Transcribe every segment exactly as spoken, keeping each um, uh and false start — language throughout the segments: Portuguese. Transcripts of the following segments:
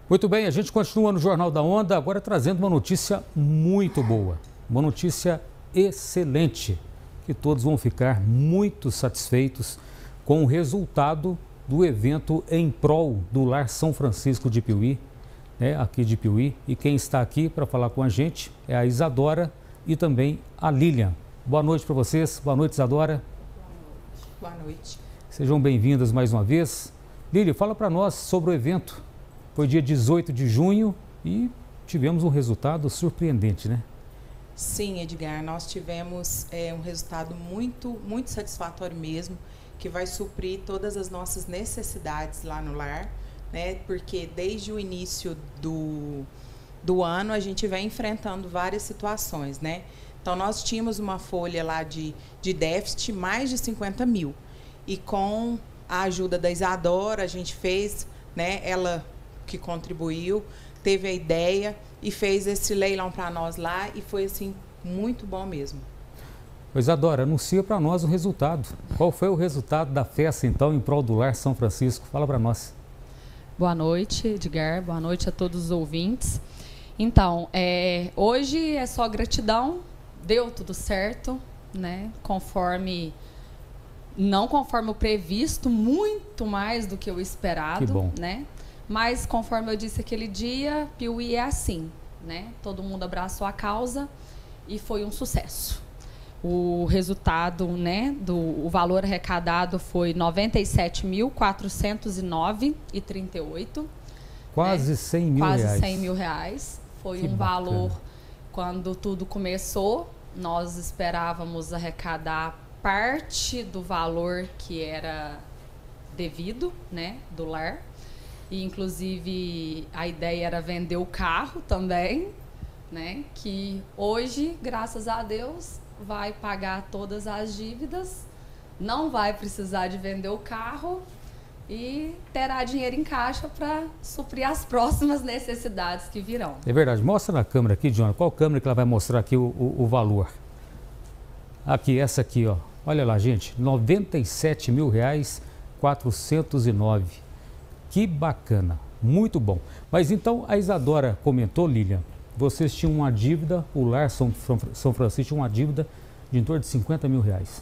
Muito bem, a gente continua no Jornal da Onda, agora trazendo uma notícia muito boa, uma notícia excelente, que todos vão ficar muito satisfeitos com o resultado do evento em prol do Lar São Francisco de Piuí, né, aqui de Piuí. E quem está aqui para falar com a gente é a Isadora e também a Lilian. Boa noite para vocês, boa noite, Isadora. Boa noite. Sejam bem-vindas mais uma vez. Lilian, fala para nós sobre o evento. Foi dia dezoito de junho e tivemos um resultado surpreendente, né? Sim, Edgar, nós tivemos é, um resultado muito, muito satisfatório mesmo, que vai suprir todas as nossas necessidades lá no lar, né? Porque desde o início do, do ano a gente vem enfrentando várias situações, né? Então nós tínhamos uma folha lá de, de déficit mais de cinquenta mil. E com a ajuda da Isadora, a gente fez, né? Ela que contribuiu, teve a ideia e fez esse leilão para nós lá e foi assim muito bom mesmo. Isadora, anuncia para nós o resultado. Qual foi o resultado da festa então em prol do Lar São Francisco? Fala para nós. Boa noite, Edgar. Boa noite a todos os ouvintes. Então, é, hoje é só gratidão. Deu tudo certo, né? Conforme não conforme o previsto, muito mais do que o esperado, que bom, né? Mas, conforme eu disse aquele dia, Piuí é assim, né? Todo mundo abraçou a causa e foi um sucesso. O resultado, né, do o valor arrecadado foi noventa e sete mil, quatrocentos e nove reais e trinta e oito centavos. Quase né? cem mil Quase reais. cem mil reais. Foi que um bacana. valor, quando tudo começou, nós esperávamos arrecadar parte do valor que era devido, né, do lar. E, inclusive, a ideia era vender o carro também, né? Que hoje, graças a Deus, vai pagar todas as dívidas, não vai precisar de vender o carro e terá dinheiro em caixa para suprir as próximas necessidades que virão. É verdade. Mostra na câmera aqui, Joana. Qual câmera que ela vai mostrar aqui o, o, o valor? Aqui, essa aqui, ó. Olha lá, gente. noventa e sete mil reais, quatrocentos e nove. Que bacana, muito bom. Mas então a Isadora comentou, Lilian, vocês tinham uma dívida, o Lar São, São Francisco tinha uma dívida de em torno de cinquenta mil reais.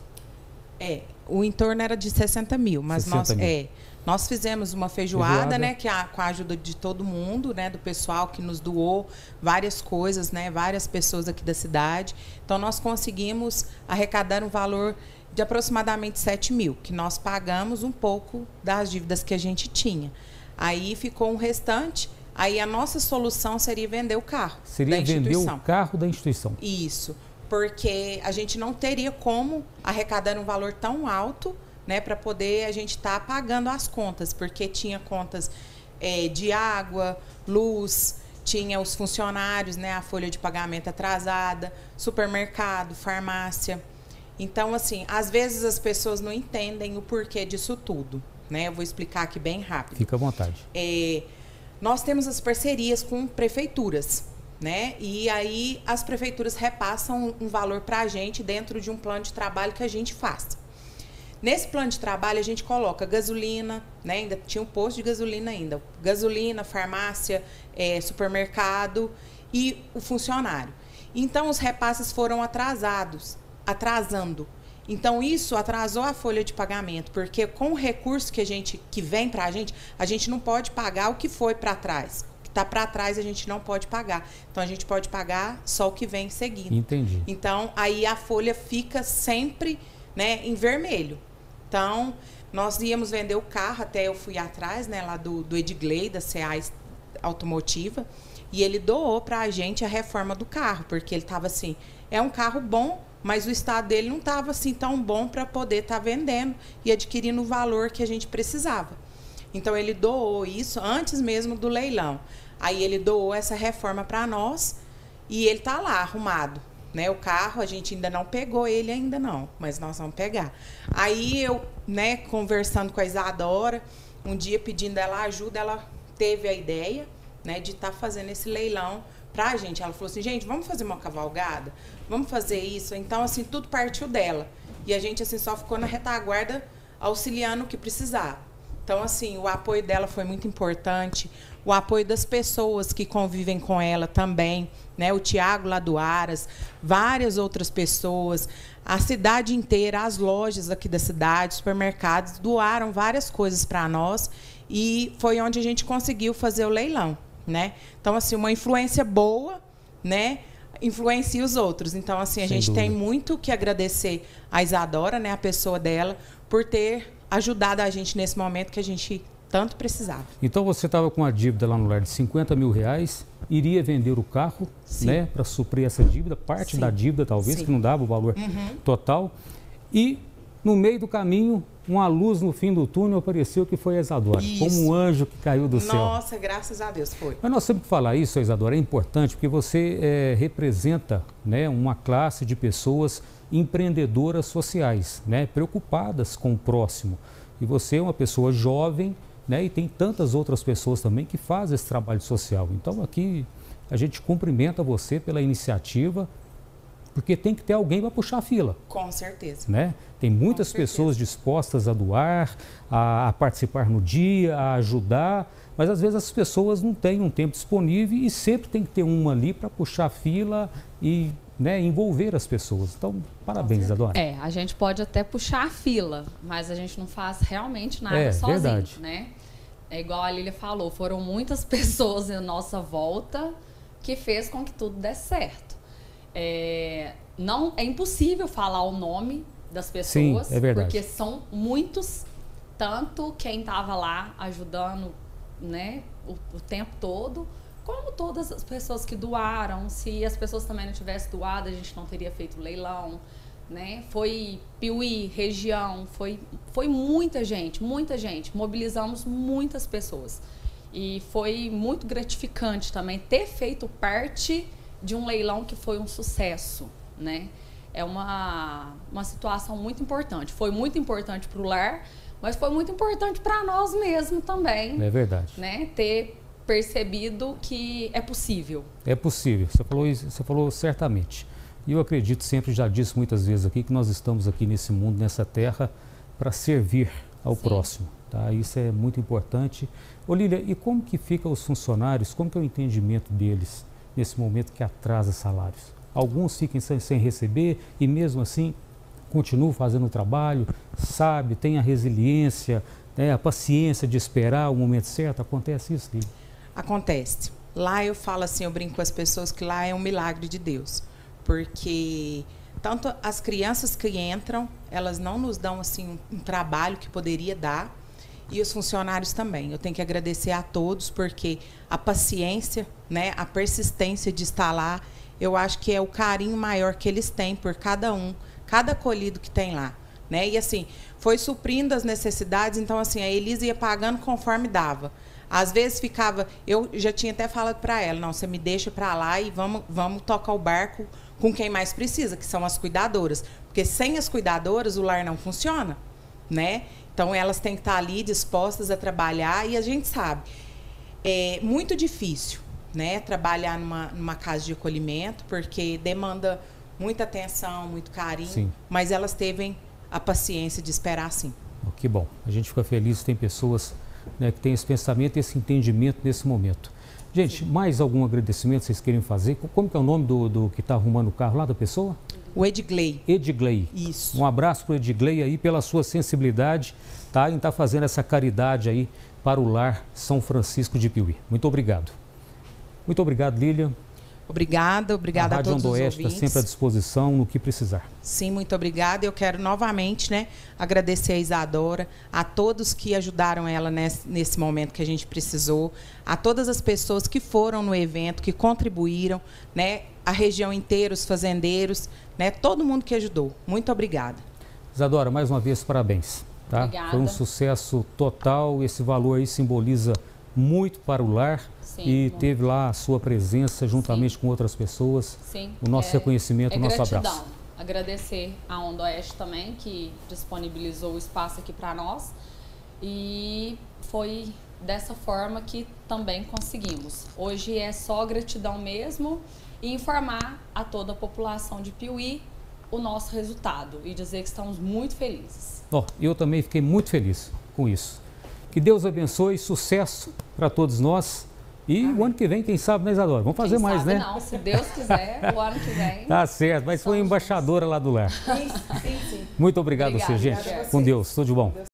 É, o entorno era de sessenta mil, mas nós, mil. É, nós fizemos uma feijoada, feijoada. né, que a, com a ajuda de todo mundo, né, do pessoal que nos doou várias coisas, né, várias pessoas aqui da cidade. Então nós conseguimos arrecadar um valor de aproximadamente sete mil, que nós pagamos um pouco das dívidas que a gente tinha. Aí ficou um restante, aí a nossa solução seria vender o carro seria da instituição. Vender o carro da instituição. Isso, porque a gente não teria como arrecadar um valor tão alto, né, para poder a gente estar tá pagando as contas, porque tinha contas é, de água, luz, tinha os funcionários, né, a folha de pagamento atrasada, supermercado, farmácia. Então, assim, às vezes as pessoas não entendem o porquê disso tudo, né? Eu vou explicar aqui bem rápido. Fica à vontade. É, nós temos as parcerias com prefeituras, né? E aí as prefeituras repassam um valor para a gente dentro de um plano de trabalho que a gente faz. Nesse plano de trabalho a gente coloca gasolina, né? Ainda tinha um posto de gasolina ainda. Gasolina, farmácia, é, supermercado e o funcionário. Então, os repasses foram atrasados. atrasando. Então, isso atrasou a folha de pagamento, porque com o recurso que, a gente, que vem para a gente, a gente não pode pagar o que foi para trás. O que está para trás, a gente não pode pagar. Então, a gente pode pagar só o que vem seguindo. Entendi. Então, aí a folha fica sempre, né, em vermelho. Então, nós íamos vender o carro, até eu fui atrás, né, lá do, do Edgley, da C A Automotiva, e ele doou para a gente a reforma do carro, porque ele estava assim, é um carro bom, mas o estado dele não estava assim tão bom para poder estar tá vendendo e adquirindo o valor que a gente precisava. Então, ele doou isso antes mesmo do leilão. Aí, ele doou essa reforma para nós e ele está lá, arrumado. Né? O carro, a gente ainda não pegou ele ainda não, mas nós vamos pegar. Aí, eu, né, conversando com a Isadora, um dia pedindo ela ajuda, ela teve a ideia, né, de estar tá fazendo esse leilão pra gente. Ela falou assim, gente, vamos fazer uma cavalgada? Vamos fazer isso? Então, assim, tudo partiu dela. E a gente, assim, só ficou na retaguarda auxiliando o que precisava. Então, assim, o apoio dela foi muito importante. o apoio das pessoas que convivem com ela também, né? O Tiago lá do Aras, várias outras pessoas, a cidade inteira, as lojas aqui da cidade, supermercados, doaram várias coisas para nós e foi onde a gente conseguiu fazer o leilão, né? Então, assim, uma influência boa, né? Influencia os outros. Então, assim, a Sem gente dúvida. Tem muito que agradecer a Isadora, né? A pessoa dela, por ter ajudado a gente nesse momento que a gente tanto precisava. Então você estava com uma dívida lá no lar de cinquenta mil reais, iria vender o carro, Sim. né, para suprir essa dívida, parte Sim. da dívida talvez, Sim. que não dava o valor uhum. total. E no meio do caminho, uma luz no fim do túnel apareceu que foi a Isadora, isso. como um anjo que caiu do Nossa, céu. Nossa, graças a Deus foi. Mas nós temos que falar isso, Isadora, é importante porque você é, representa, né, uma classe de pessoas empreendedoras sociais, né, preocupadas com o próximo. E você é uma pessoa jovem, né, e tem tantas outras pessoas também que fazem esse trabalho social. Então aqui a gente cumprimenta você pela iniciativa, porque tem que ter alguém para puxar a fila. Com certeza. Né? Tem muitas pessoas dispostas a doar, a, a participar no dia, a ajudar, mas às vezes as pessoas não têm um tempo disponível e sempre tem que ter uma ali para puxar a fila e, né, envolver as pessoas. Então, parabéns, Isadora. É, a gente pode até puxar a fila, mas a gente não faz realmente nada é, sozinho, verdade. né? É igual a Lília falou, foram muitas pessoas em nossa volta que fez com que tudo desse certo. É, não, é impossível falar o nome das pessoas, Sim, é verdade. Porque são muitos, tanto quem estava lá ajudando, né, o, o tempo todo, como todas as pessoas que doaram. Se as pessoas também não tivessem doado, a gente não teria feito leilão, né? Foi Piuí, região, foi, foi muita gente, muita gente. Mobilizamos muitas pessoas. E foi muito gratificante também ter feito parte de um leilão que foi um sucesso, né? É uma, uma situação muito importante. Foi muito importante para o lar, mas foi muito importante para nós mesmos também. É verdade. Né? Ter percebido que é possível. É possível, você falou, você falou certamente. E eu acredito, sempre já disse muitas vezes aqui, que nós estamos aqui nesse mundo, nessa terra, para servir ao Sim. próximo. Tá? Isso é muito importante. Ô Lília, e como que ficam os funcionários, como que é o entendimento deles nesse momento que atrasa salários? Alguns ficam sem, sem receber e mesmo assim continuam fazendo o trabalho, sabe, tem a resiliência, né, a paciência de esperar o momento certo. Acontece isso, Lília? Acontece. Lá eu falo assim, eu brinco com as pessoas que lá é um milagre de Deus. Porque tanto as crianças que entram, elas não nos dão assim um, um trabalho que poderia dar, e os funcionários também. Eu tenho que agradecer a todos, porque a paciência, né, a persistência de estar lá, eu acho que é o carinho maior que eles têm por cada um, cada acolhido que tem lá. Né? E assim, foi suprindo as necessidades, então assim, a Elisa ia pagando conforme dava. Às vezes ficava, eu já tinha até falado para ela, não, você me deixa para lá e vamos, vamos tocar o barco com quem mais precisa, que são as cuidadoras. Porque sem as cuidadoras o lar não funciona, né? Então elas têm que estar ali dispostas a trabalhar, e a gente sabe, é muito difícil, né, trabalhar numa, numa casa de acolhimento, porque demanda muita atenção, muito carinho, Sim. mas elas teve a paciência de esperar sim. Oh, que bom, a gente fica feliz, tem pessoas, né, que têm esse pensamento, esse entendimento nesse momento. Gente, Sim. mais algum agradecimento vocês querem fazer? Como que é o nome do, do que está arrumando o carro lá da pessoa? O Edgley. Edgley. Isso. Um abraço para o Edgley aí pela sua sensibilidade, tá? Em estar tá fazendo essa caridade aí para o lar São Francisco de Piuí. Muito obrigado. Muito obrigado, Lília. Obrigada, obrigada a, a todos os ouvintes. A Rádio Onda Oeste está sempre à disposição no que precisar. Sim, muito obrigada. Eu quero novamente, né, agradecer a Isadora, a todos que ajudaram ela nesse, nesse momento que a gente precisou, a todas as pessoas que foram no evento, que contribuíram, né, a região inteira, os fazendeiros, né, todo mundo que ajudou. Muito obrigada. Isadora, mais uma vez, parabéns. Tá? Obrigada. Foi um sucesso total, esse valor aí simboliza muito para o lar. Sim, e bom. Teve lá a sua presença juntamente Sim. com outras pessoas. Sim. O nosso é, reconhecimento, é o nosso gratidão. abraço. Agradecer a Onda Oeste também, que disponibilizou o espaço aqui para nós. E foi dessa forma que também conseguimos. Hoje é só gratidão mesmo e informar a toda a população de Piuí o nosso resultado e dizer que estamos muito felizes. Oh, eu também fiquei muito feliz com isso. Que Deus abençoe, sucesso para todos nós. E Amém. O ano que vem, quem sabe, né, Isadora? Vamos fazer quem mais, sabe, né? Não, se Deus quiser, o ano que vem. Tá certo, mas foi embaixadora lá do lar. Sim, sim, sim. Muito obrigado, Obrigada, você, gente. obrigada a Com Deus, tudo de bom.